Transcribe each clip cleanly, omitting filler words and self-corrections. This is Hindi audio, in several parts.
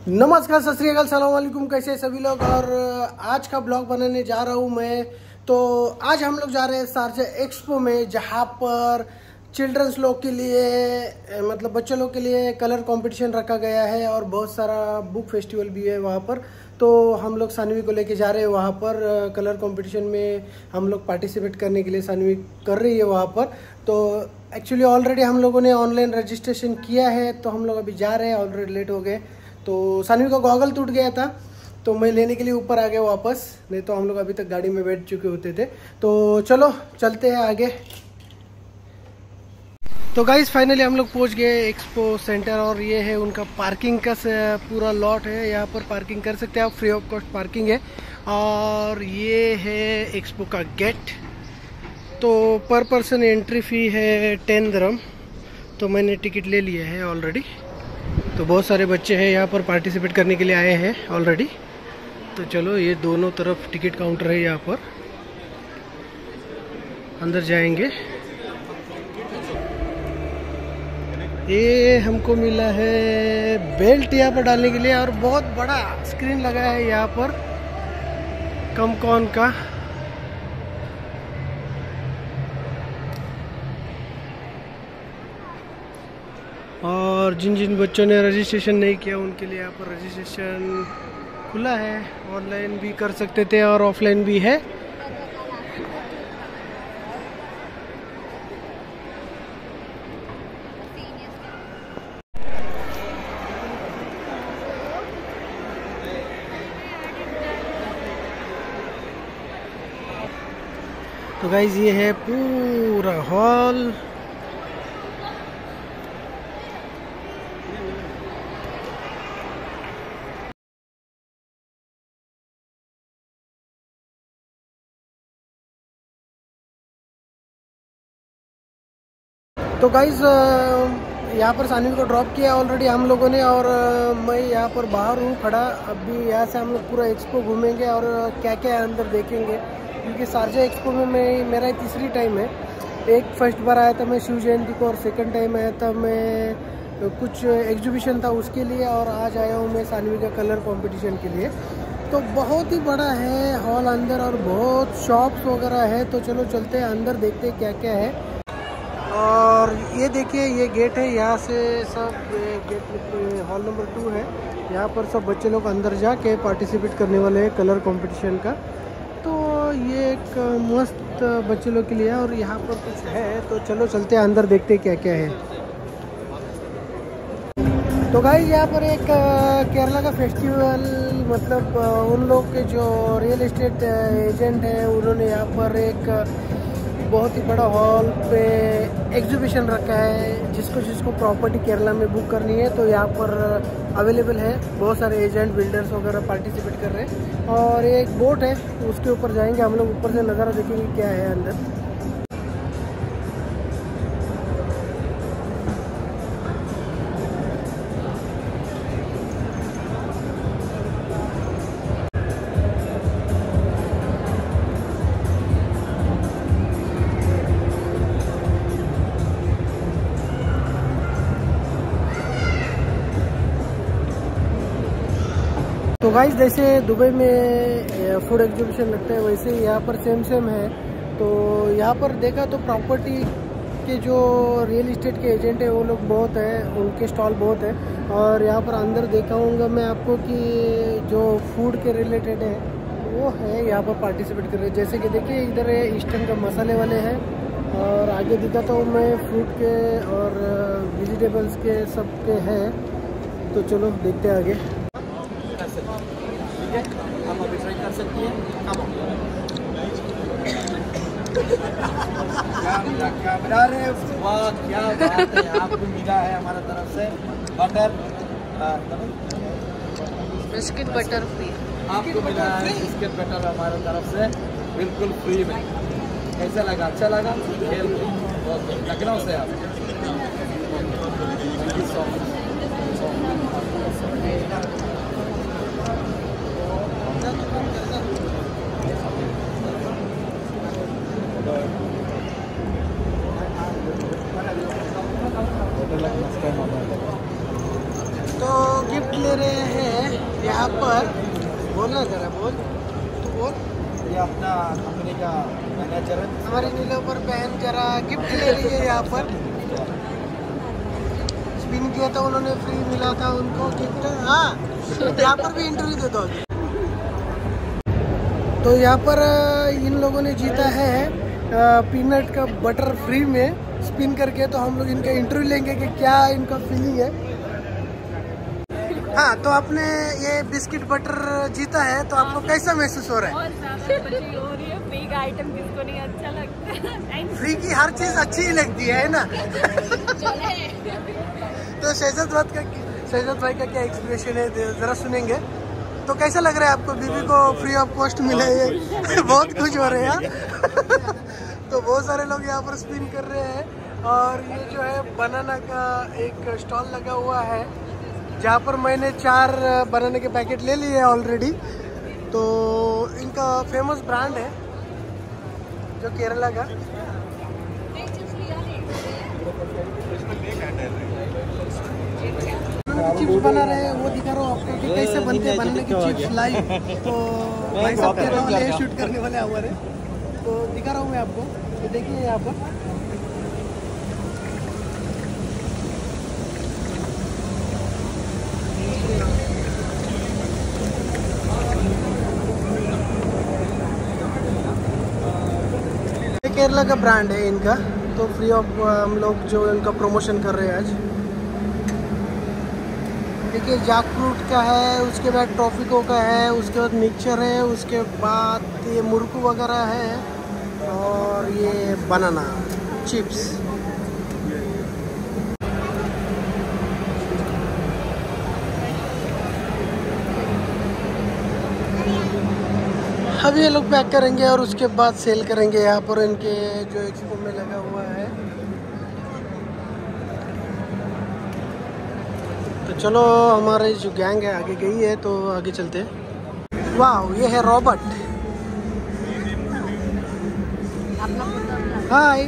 नमस्कार, सत श्री अकाल, सलाम वालेकुम। कैसे हैं सभी लोग। और आज का ब्लॉग बनाने जा रहा हूँ मैं। तो आज हम लोग जा रहे हैं शारजा एक्सपो में, जहाँ पर चिल्ड्रंस लोग के लिए मतलब बच्चों लोग के लिए कलर कंपटीशन रखा गया है और बहुत सारा बुक फेस्टिवल भी है वहाँ पर। तो हम लोग सानवी को लेके जा रहे हैं वहाँ पर। कलर कंपटीशन में हम लोग पार्टिसिपेट करने के लिए सानवी कर रही है वहाँ पर। तो एक्चुअली ऑलरेडी हम लोगों ने ऑनलाइन रजिस्ट्रेशन किया है, तो हम लोग अभी जा रहे हैं। ऑलरेडी लेट हो गए, तो सानवी का गॉगल टूट गया था, तो मैं लेने के लिए ऊपर आ गया वापस, नहीं तो हम लोग अभी तक गाड़ी में बैठ चुके होते थे। तो चलो चलते हैं आगे। तो गाइस फाइनली हम लोग पहुंच गए एक्सपो सेंटर, और ये है उनका पार्किंग का पूरा लॉट है। यहाँ पर पार्किंग कर सकते हैं आप, फ्री ऑफ कॉस्ट पार्किंग है। और ये है एक्सपो का गेट। तो पर पर्सन एंट्री फी है 10 दिरहम, तो मैंने टिकट ले लिया है ऑलरेडी। तो बहुत सारे बच्चे हैं यहाँ पर पार्टिसिपेट करने के लिए आए हैं ऑलरेडी। तो चलो, ये दोनों तरफ टिकट काउंटर है, यहाँ पर अंदर जाएंगे। ये हमको मिला है बेल्ट यहाँ पर डालने के लिए, और बहुत बड़ा स्क्रीन लगा है यहाँ पर कमकॉन का। और जिन जिन बच्चों ने रजिस्ट्रेशन नहीं किया उनके लिए यहाँ पर रजिस्ट्रेशन खुला है। ऑनलाइन भी कर सकते थे और ऑफलाइन भी है। तो गाइज ये है पूरा हॉल। तो गाइज यहाँ पर सानवी को ड्रॉप किया ऑलरेडी हम लोगों ने, और मैं यहाँ पर बाहर हूँ खड़ा। अभी यहाँ से हम लोग पूरा एक्सपो घूमेंगे और क्या क्या है अंदर देखेंगे, क्योंकि शारजा एक्सपो में मेरा तीसरी टाइम है। एक फर्स्ट बार आया था मैं शिव जयंती को, और सेकंड टाइम आया था मैं कुछ एग्जीबिशन था उसके लिए, और आज आया हूँ मैं सानवी का कलर कंपटीशन के लिए। तो बहुत ही बड़ा है हॉल अंदर, और बहुत शॉप्स वगैरह है। तो चलो चलते हैं अंदर, देखते हैं क्या क्या है। और ये देखिए, ये गेट है, यहाँ से सब गेट हॉल नंबर 2 है। यहाँ पर सब बच्चे लोग अंदर जाके पार्टिसिपेट करने वाले हैं कलर कंपटीशन का। तो ये एक मस्त बच्चे लोग के लिए है, और यहाँ पर कुछ है। तो चलो चलते हैं अंदर, देखते हैं क्या क्या है। तो गाइस यहाँ पर एक केरला का फेस्टिवल, मतलब उन लोग के जो रियल एस्टेट एजेंट है, उन्होंने यहाँ पर एक बहुत ही बड़ा हॉल पे एग्जीबिशन रखा है। जिसको प्रॉपर्टी केरला में बुक करनी है तो यहाँ पर अवेलेबल है। बहुत सारे एजेंट, बिल्डर्स वगैरह पार्टिसिपेट कर रहे हैं। और एक बोट है, उसके ऊपर जाएंगे हम लोग, ऊपर से नज़ारा देखेंगे क्या है अंदर। तो गाइस जैसे दुबई में फूड एग्जीबिशन लगता है, वैसे ही यहाँ पर सेम है। तो यहाँ पर देखा तो प्रॉपर्टी के जो रियल इस्टेट के एजेंट है वो लोग बहुत है, उनके स्टॉल बहुत है। और यहाँ पर अंदर दिखाऊंगा मैं आपको कि जो फूड के रिलेटेड है वो है, यहाँ पर पार्टिसिपेट कर रहे हैं। जैसे कि देखिए, इधर है ईस्टर्न का मसाले वाले हैं, और आगे दिखाता हूँ मैं फ्रूट के और वेजिटेबल्स के सब के हैं। तो चलो देखते हैं आगे। आप अभी ट्राई कर सकती हैं। क्या बना रहे हैं? वाह क्या बात है, आपको मिला है हमारा तरफ से बटर बिस्किट बटर फ्री। आपको मिला है बिस्किट बटर हमारे तरफ से बिल्कुल फ्री में। कैसा लगा? अच्छा लगा? लखनऊ से आप? Thank you so much. तो गिफ्ट ले रहे हैं यहाँ पर बोलना जरा बोल तू बोल। ये अपना कंपनी का मैनेजर है। हमारे नीले ऊपर बहन जरा गिफ्ट ले लीजिए यहाँ पर। स्पिन किया था उन्होंने, फ्री मिला था उनको गिफ्ट। हाँ यहाँ पर भी इंटरव्यू दे दो। तो यहाँ पर इन लोगों ने जीता है पीनट का बटर फ्री में स्पिन करके। तो हम लोग इनका इंटरव्यू लेंगे कि क्या इनका फीलिंग है। हाँ तो आपने ये बिस्किट बटर जीता है तो आपको कैसा महसूस हो रहा है? बहुत ज्यादा खुशी हो रही है। फ्री का आइटम किसको नहीं अच्छा लगता है। फ्री की हर चीज अच्छी ही लगती है ना। तो शहजाद भाई का क्या एक्सप्रेशन है जरा सुनेंगे। तो कैसा लग रहा है आपको? बीबी को फ्री ऑफ कॉस्ट मिला है। बहुत खुश हो रहे हैं। तो बहुत सारे लोग यहाँ पर स्पिन कर रहे हैं। और ये जो है बनाना का एक स्टॉल लगा हुआ है जहाँ पर मैंने 4 बनाने के पैकेट ले लिए ऑलरेडी। तो इनका फेमस ब्रांड है जो केरला का। चिप्स बना रहे हैं वो दिखा रहा हूँ आपको कि कैसे बनते हैं बनाने की चिप्स लाइव। तो भाई साहब कह रहा हूँ शूट करने वाले हमारे, तो दिखा रहा हूँ मैं आपको। तो देखिए यहाँ पर केरला का ब्रांड है इनका। तो फ्री ऑफ हम लोग जो इनका प्रमोशन कर रहे हैं आज। देखिए जैक फ्रूट का है, उसके बाद ट्रॉफिको का है, उसके बाद मिक्सचर है, उसके बाद ये मुरकू वगैरह है और ये बनाना चिप्स। अब ये लोग पैक करेंगे और उसके बाद सेल करेंगे यहाँ पर इनके जो एक्सपो में लगा हुआ है। तो चलो हमारे जो गैंग है आगे गई है तो आगे चलते हैं। वाह ये है रॉबर्ट। हाय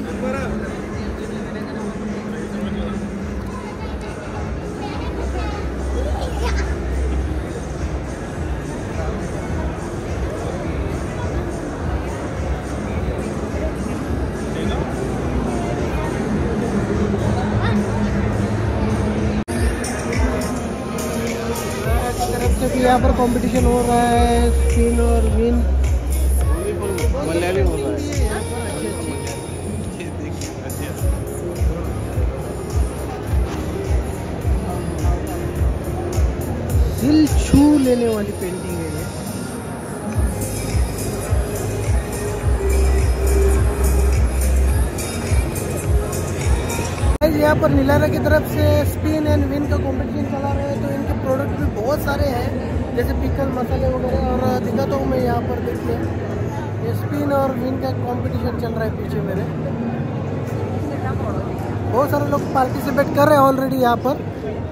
यहाँ पर कंपटीशन हो रहा है स्पिन और विन। मलयाली हो रहा है। दिल छू लेने वाली पेंटिंग है ये। यहाँ पर नीलारा की तरफ से स्पिन एंड विन का कंपटीशन चला रहे हैं। तो इनके प्रोडक्ट भी बहुत सारे हैं जैसे पिकल मसाले वगैरह। और दिखाता हूँ मैं यहाँ पर, देखिए ये स्पिन और विन का कंपटीशन चल रहा है पीछे मेरे। बहुत सारे लोग पार्टिसिपेट कर रहे हैं ऑलरेडी यहाँ पर।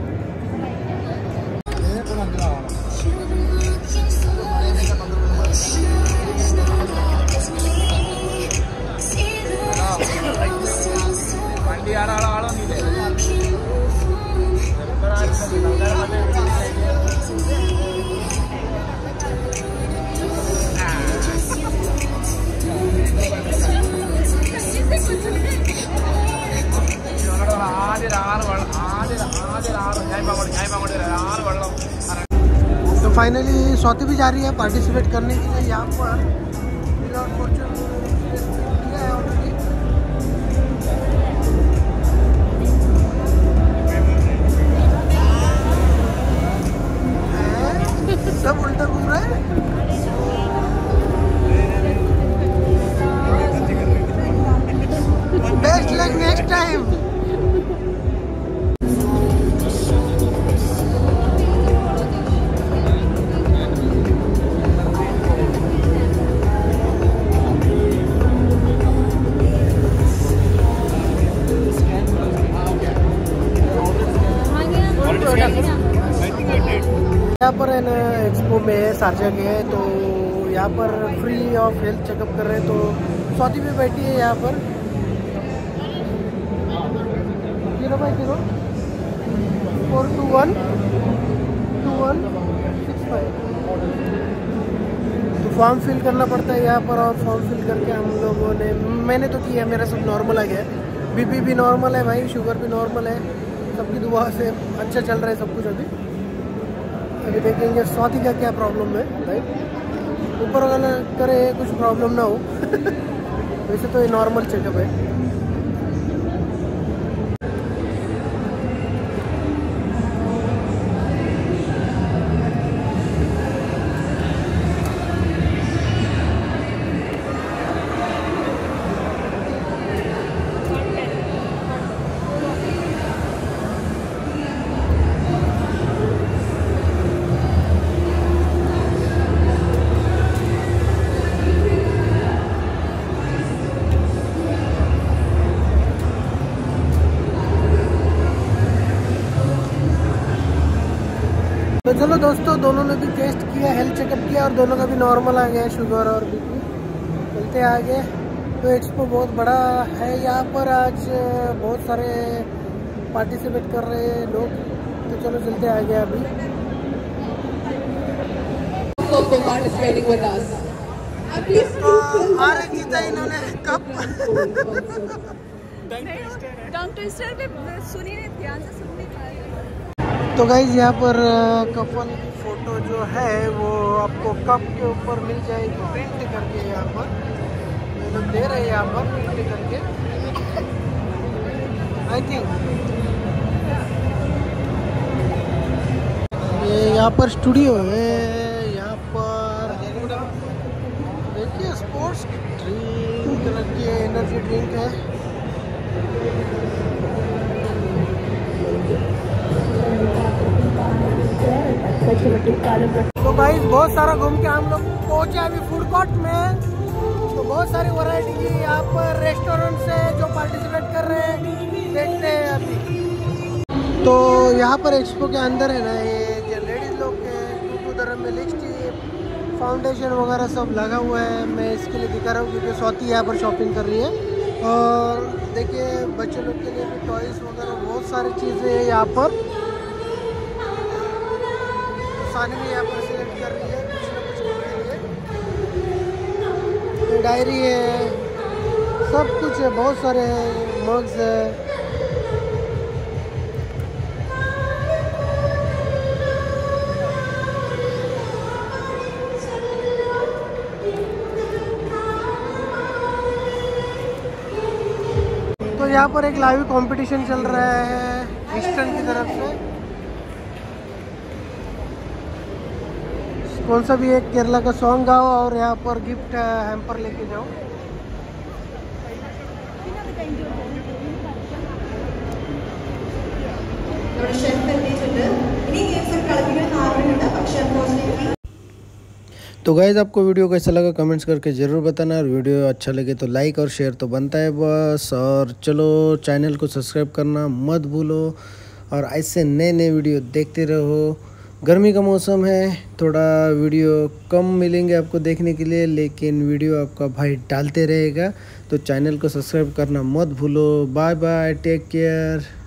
तो फाइनली स्वाति भी जा रही है पार्टिसिपेट करने के लिए यहाँ पर। सब उल्टा घूम रहा है। Best luck next time. यहाँ पर है ना एक्सपो में शारजा के है। तो यहाँ पर फ्री ऑफ हेल्थ चेकअप कर रहे हैं। तो स्वाति भी बैठी है यहाँ पर। 0/0 421 21 6 तो फॉर्म फिल करना पड़ता है यहाँ पर, और फॉर्म फिल करके हम लोगों ने, मैंने तो किया, मेरा सब नॉर्मल आ गया। बीपी भी नॉर्मल है भाई, शुगर भी नॉर्मल है, सबकी दुआ से अच्छा चल रहा है सब कुछ। अभी देखेंगे स्वाति का क्या प्रॉब्लम है भाई, ऊपर वाला करे कुछ प्रॉब्लम ना हो। वैसे तो ये नॉर्मल चेकअप है। तो चलो दोस्तों, दोनों ने भी टेस्ट किया, हेल्थ चेकअप किया, और दोनों का भी नॉर्मल आ गया शुगर और बीपी। चलते आगे। तो एक्सपो बहुत बड़ा है यहाँ पर, आज बहुत सारे पार्टिसिपेट कर रहे हैं लोग। तो चलो चलते आगे अभी। जीता इन्होंने कप। टंग ट्विस्टर पे सुनी नहीं, ध्यान से सुन नहीं पा रही। तो गाइज यहाँ पर कपल की फ़ोटो जो है वो आपको कप के ऊपर मिल जाएगी प्रिंट करके। यहाँ पर ये लोग दे रहे हैं यहाँ पर प्रिंट करके, आई थिंक। ये यहाँ पर स्टूडियो है, यहाँ पर देखिए स्पोर्ट्स ड्रिंक रखी है, एनर्जी ड्रिंक है। तो भाई बहुत सारा घूम के हम लोग पहुंचे अभी फूड कोर्ट में। तो बहुत सारी वैरायटी की यहाँ पर रेस्टोरेंट से जो पार्टिसिपेट कर रहे हैं, देखते हैं अभी। तो यहाँ पर एक्सपो के अंदर है ना, ये जो लेडीज लोग के टूटू में लिपस्टिक, फाउंडेशन वगैरह सब लगा हुआ है। मैं इसके लिए दिखा रहा हूँ क्योंकि स्वाति यहाँ पर शॉपिंग कर रही है। और देखिए बच्चों लोग के लिए भी टॉयज़ वगैरह बहुत सारी चीज़ें हैं यहाँ पर। सानी भी यहाँ पर सिलेक्ट कर रही है कुछ ना कुछ के लिए। डायरी है, सब कुछ है, बहुत सारे मग्स है। तो यहाँ पर एक लाइव कंपटीशन चल रहा है ईस्टर्न की तरफ से। कौन सा भी एक केरला का सॉन्ग गाओ और यहाँ पर गिफ्ट हैम्पर लेके जाओ। तो गाइज आपको वीडियो कैसा लगा कमेंट्स करके ज़रूर बताना, और वीडियो अच्छा लगे तो लाइक और शेयर तो बनता है बस। और चलो चैनल को सब्सक्राइब करना मत भूलो, और ऐसे नए नए वीडियो देखते रहो। गर्मी का मौसम है, थोड़ा वीडियो कम मिलेंगे आपको देखने के लिए, लेकिन वीडियो आपका भाई डालते रहेगा। तो चैनल को सब्सक्राइब करना मत भूलो। Bye bye, take care.